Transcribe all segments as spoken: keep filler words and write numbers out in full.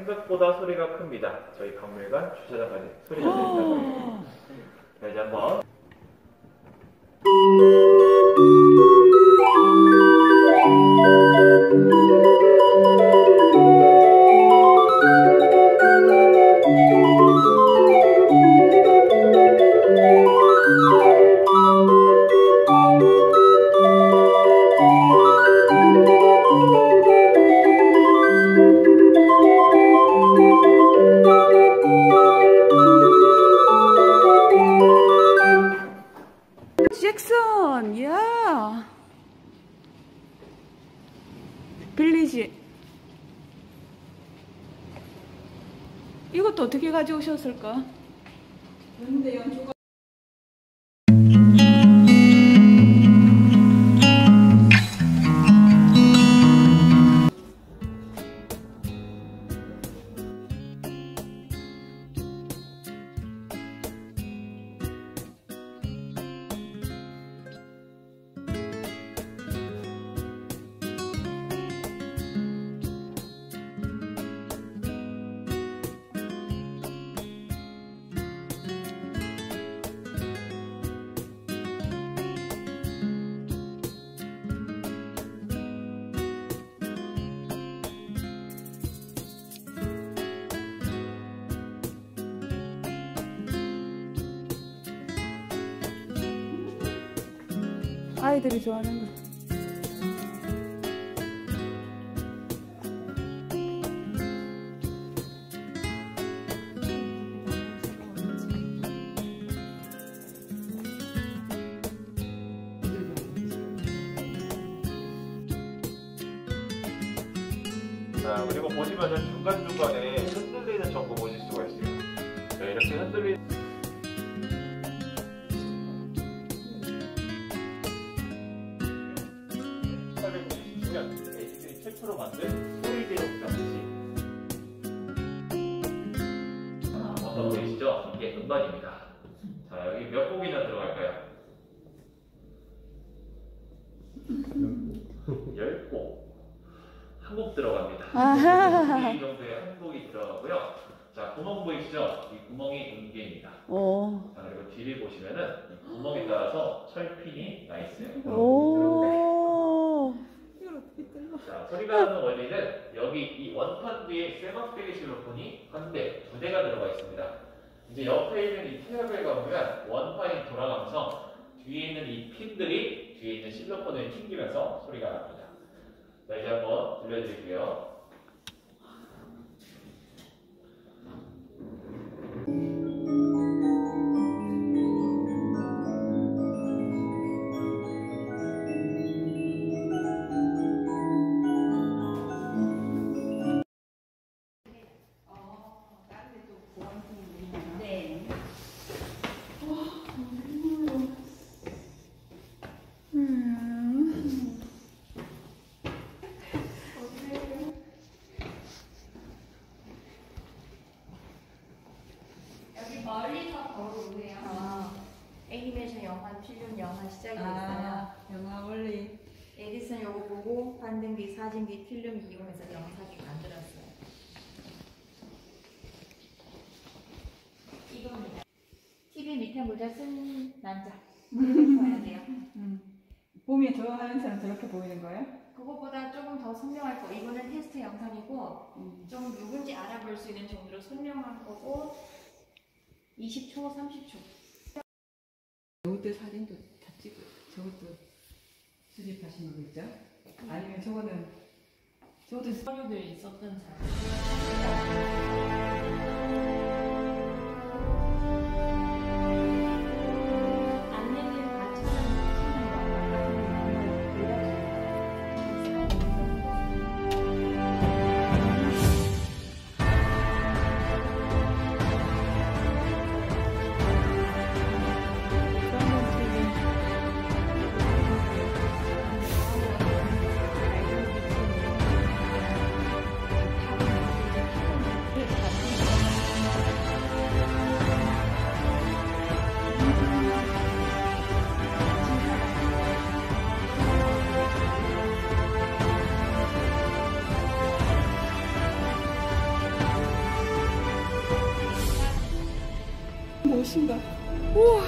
생각보다 소리가 큽니다. 저희 박물관 주차장까지 소리가 들린다고 합니다. 자, 이제 한번. 잭슨, 야, 빌리지. 이것도 어떻게 가져오셨을까? 근데 연주가 아이들이 좋아하는 거. 자, 그리고 보시면은 중간중간에 흔들리는 점도 보실 수가 있어요. 자, 이렇게 흔들리는 에이티씨 최초로 만든 소리제어 장치. 어떤 보이시죠? 이게 음반입니다. 자, 여기 몇 곡이나 들어갈까요? 열 곡. 한 곡 들어갑니다. 이 정도의 한 곡이 들어가고요. 자, 구멍 보이시죠? 이 구멍이 음계입니다. 오. 자, 그리고 뒤를 보시면은 이 구멍에 따라서 철핀이 나 있어요. 오. 자, 소리가 나는 원리는 여기 이 원판 뒤에 쇠막대기 실로폰이 한 대, 두 대가 들어가 있습니다. 이제 옆에 있는 이 태엽을 가보면 원판이 돌아가면서 뒤에 있는 이 핀들이 뒤에 있는 실로폰을 튕기면서 소리가 납니다. 자, 이제 한번 들려드릴게요. 멀리서 걸어오네요. 아, 애니메이션 영화, 필름 영화 시작이 됐어요. 아, 영화 원리. 에디슨 요거 보고 반등기, 사진기, 필름 이용해서 영상을 만들었어요. 이겁니다. 티비 밑에 모자 쓴 남자. 이렇게 봐야 돼요. 음. 보면 저 하얀색은 저렇게 보이는 거예요? 그거보다 조금 더 선명할 거. 이거는 테스트 영상이고 음. 좀 누군지 알아볼 수 있는 정도로 선명한 거고. 이십 초, 삼십 초. 이것도 사진도 다 찍고 저것도 수집하신 거겠죠? 아니면 저거는 저것도 서류들이 있었던 잘. 무엇인가? 우와.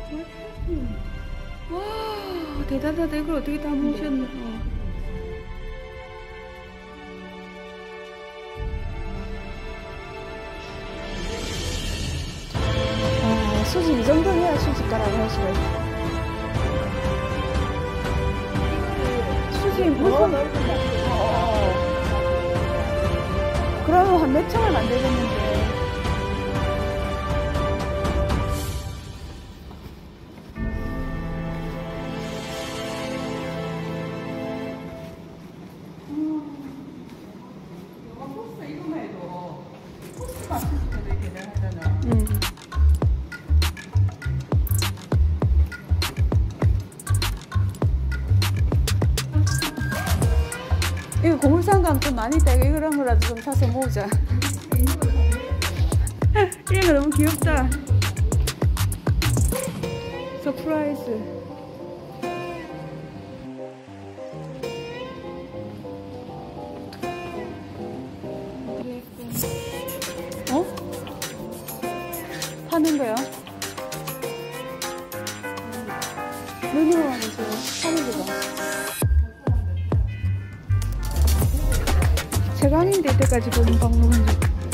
와, 대단하다. 이걸 어떻게 다 모으셨나? 어. 아, 수지 이 정도 해야 수지가라고 할 수가 있어. 수지 무슨? 어. 그러면 한 몇 층을 만들겠는데. 음. 이거 고물상감 좀 많이 있다. 이거 이런 거라도 좀 사서 모으자. 이거 너무 귀엽다. 서프라이즈. 어? 파는 거야? 눈으로 하면서 파는 거다. 제가 아닌데 이때까지 보는 방법은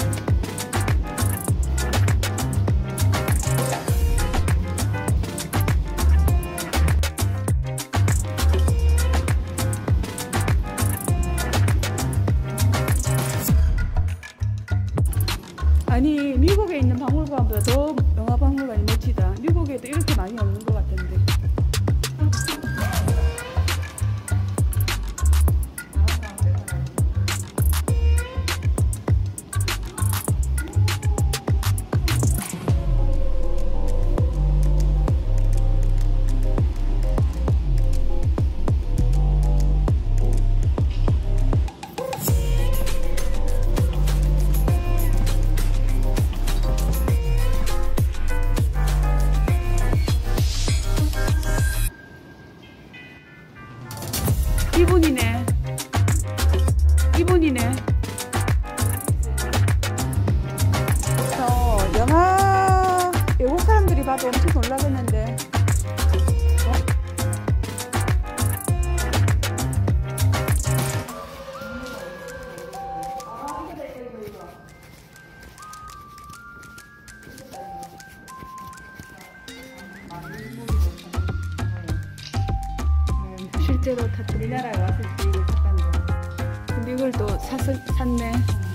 아니 미국에 있는 박물관보다 더 영화 박물관이 멋지다. 미국에도 이렇게 많이 없는 것 같던데. 이분이네. 이분이네. 저 영화 외국 사람들이 봐도 엄청 놀라겠는데. 어? 실제로 다 우리나라에 왔을 때 이거 샀다는 거. 근데 이걸 또 샀, 샀네.